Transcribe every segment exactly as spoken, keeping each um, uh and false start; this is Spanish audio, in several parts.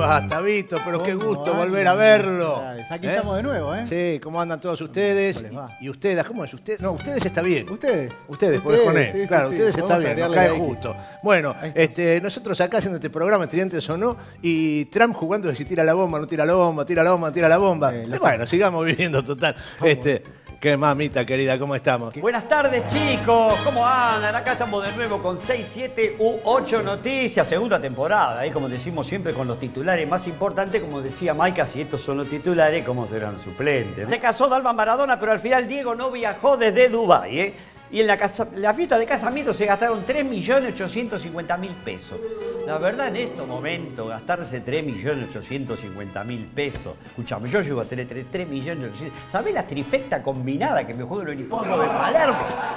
va, Tabito? Pero qué gusto volver a verlo. Aquí ¿Eh? estamos de nuevo, ¿eh? Sí, ¿cómo andan todos ustedes? ¿Cómo les va? Y, y ustedes, ¿cómo es usted? No, ustedes está bien. ¿Ustedes? Ustedes, porque con él. sí, claro, sí, ustedes sí. está Vamos a bien, nos agregarle cae la X. justo. Bueno, Ahí está. este, nosotros acá haciendo este programa, Estudiantes o no, y Trump jugando de si tira la bomba, no tira la bomba, tira la bomba, tira la bomba. Eh, Y lo- bueno, sigamos viviendo total. Este, qué mamita querida, ¿cómo estamos? Buenas tardes, chicos. ¿Cómo andan? Acá estamos de nuevo con seis, siete u ocho noticias. Segunda temporada, ahí como decimos siempre con los titulares más importantes. Como decía Maika, si estos son los titulares, ¿cómo serán suplentes? Se casó Dalma Maradona, pero al final Diego no viajó desde Dubái, ¿eh? Y en la, casa, la fiesta de casamiento se gastaron tres millones ochocientos cincuenta mil pesos. La verdad, en estos momentos, gastarse tres millones ochocientos cincuenta mil pesos. Escuchame, yo llego a tener tres millones ochocientos. ¿Sabés la trifecta combinada que me juego en el hipódromo de Palermo?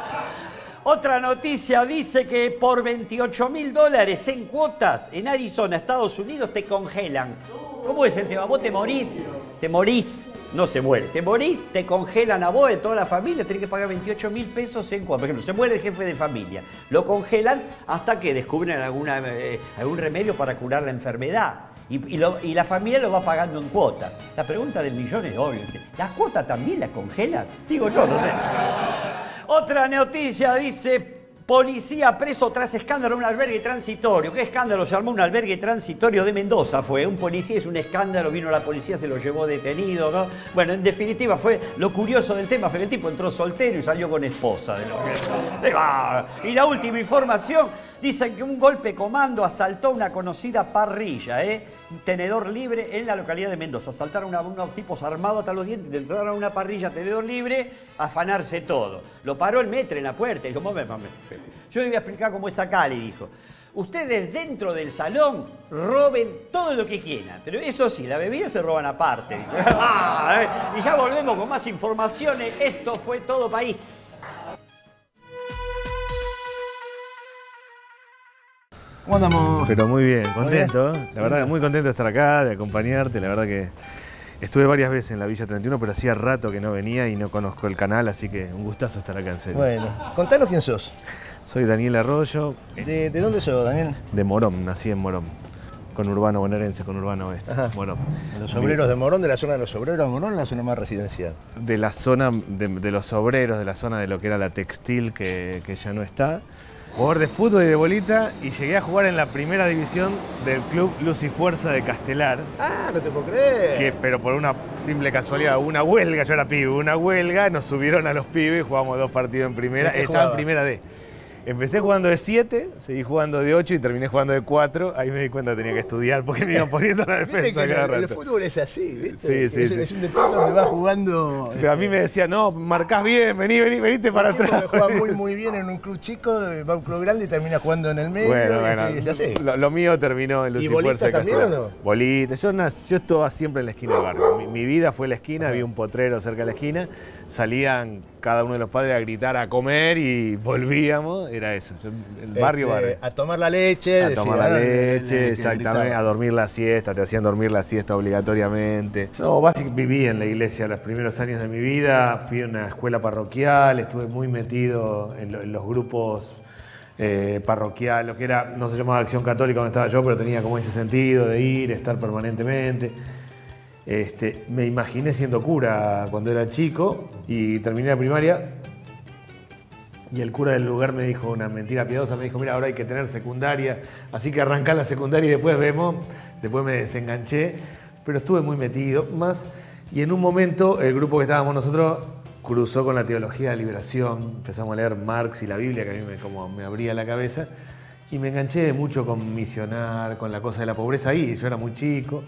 Otra noticia dice que por veintiocho mil dólares en cuotas en Arizona, Estados Unidos, te congelan. ¿Cómo es el tema? Vos te morís, te morís, no se muere, te morís, te congelan a vos, de toda la familia, tenés que pagar veintiocho mil pesos en cuotas. Por ejemplo, se muere el jefe de familia, lo congelan hasta que descubren alguna, eh, algún remedio para curar la enfermedad. Y, y, lo, y la familia lo va pagando en cuotas. La pregunta del millón es obvia. ¿Las cuotas también las congelan? Digo yo, no sé. Otra noticia dice, policía preso tras escándalo en un albergue transitorio. ¿Qué escándalo? Se armó un albergue transitorio de Mendoza, fue. Un policía, es un escándalo, vino la policía, se lo llevó detenido, ¿no? Bueno, en definitiva fue lo curioso del tema, fue que el tipo entró soltero y salió con esposa. De lo que... Y la última información, dicen que un golpe comando asaltó una conocida parrilla, ¿eh? Un tenedor libre en la localidad de Mendoza. Asaltaron a unos tipos armados hasta los dientes, entraron a una parrilla, tenedor libre, a afanarse todo. Lo paró el metre en la puerta y dijo, mame, mame. Yo le voy a explicar cómo es acá, le dijo. Ustedes dentro del salón roben todo lo que quieran, pero eso sí, la bebida se roban aparte. Ah, ¿eh? Y ya volvemos con más informaciones. Esto fue Todo País. ¿Cómo andamos? Pero muy bien, contento. ¿eh? La verdad que muy contento de estar acá, de acompañarte. La verdad que estuve varias veces en la Villa treinta y uno, pero hacía rato que no venía y no conozco el canal, así que un gustazo estar acá, en serio. Bueno, contanos quién sos. Soy Daniel Arroyo, ¿De, de dónde sos, Daniel? de Morón, nací en Morón, con Urbano bonaerense, con Urbano Oeste, Ajá. Morón. Los obreros de Morón, de la zona de los obreros de Morón, la zona más residencial. De la zona de, de los obreros, de la zona de lo que era la textil, que, que ya no está. Jugador de fútbol y de bolita, y llegué a jugar en la primera división del club Luz y Fuerza de Castelar. Ah, no te puedo creer. Que, pero por una simple casualidad, una huelga, yo era pibe, una huelga, nos subieron a los pibes, jugamos dos partidos en primera, ¿De qué estaba en jugaba? primera D. Empecé jugando de siete, seguí jugando de ocho y terminé jugando de cuatro. Ahí me di cuenta que tenía que estudiar porque me iban poniendo la Viste defensa que cada el, el rato. fútbol es así, ¿viste? Sí, sí, es, sí. es un deporte donde vas jugando. Pero a mí me decía, no, marcás bien, vení, vení, venite para Para atrás. juega muy, muy bien en un club chico, va a un club grande y termina jugando en el medio. Bueno, y bueno, es así. lo, lo mío terminó en Luz ¿Y y bolita Fuerza de también Castelar. o no? Bolita. Yo, nací- yo estaba siempre en la esquina del barrio. Mi, mi vida fue la esquina, había un potrero cerca de la esquina. Salían cada uno de los padres a gritar, a comer y volvíamos. Era eso, yo- el barrio, Este, barrio. A tomar la leche. A decía, tomar la ¿no? leche, Que exactamente, gritaba. a dormir la siesta, te hacían dormir la siesta obligatoriamente. Yo básicamente viví en la iglesia los primeros años de mi vida, fui a una escuela parroquial, estuve muy metido en, lo- en los grupos eh, parroquiales, lo que era, no se llamaba Acción Católica donde estaba yo, pero tenía como ese sentido de ir, estar permanentemente. Este, me imaginé siendo cura cuando era chico y terminé la primaria. Y el cura del lugar me dijo una mentira piadosa, me dijo, mira, ahora hay que tener secundaria, así que arrancá la secundaria y después vemos. Después me desenganché, pero estuve muy metido más. Y en un momento el grupo que estábamos nosotros cruzó con la teología de la liberación, empezamos a leer Marx y la Biblia, que a mí me, como me abría la cabeza, y me enganché mucho con misionar, con la cosa de la pobreza ahí, yo era muy chico.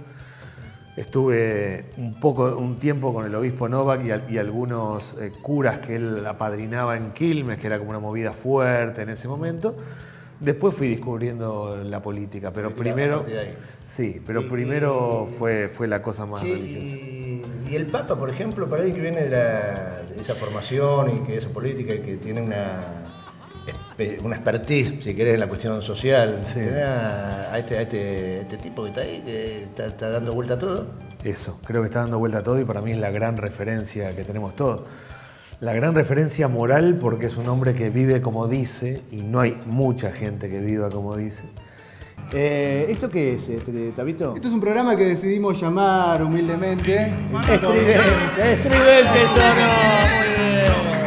Estuve un poco, un tiempo con el obispo Novak y, al- y algunos eh, curas que él apadrinaba en Quilmes, que era como una movida fuerte en ese momento. Después fui descubriendo la política, pero Política, a primero, partir de ahí. sí, pero Y- primero y- fue, fue la cosa más Sí, religiosa. y, y el Papa, por ejemplo, para él que viene de, la- de esa formación y que esa política y que tiene una, espe- una expertise, si querés, en la cuestión social, Sí. ¿te da a, este, a este, este tipo que está ahí, que está, está dando vuelta a todo? Eso, creo que está dando vuelta a todo y para mí es la gran referencia que tenemos todos. La gran referencia moral porque es un hombre que vive como dice y no hay mucha gente que viva como dice. Eh, ¿Esto qué es, este, Tabito? Esto es un programa que decidimos llamar humildemente Estridente, estridente sonó. Muy bien.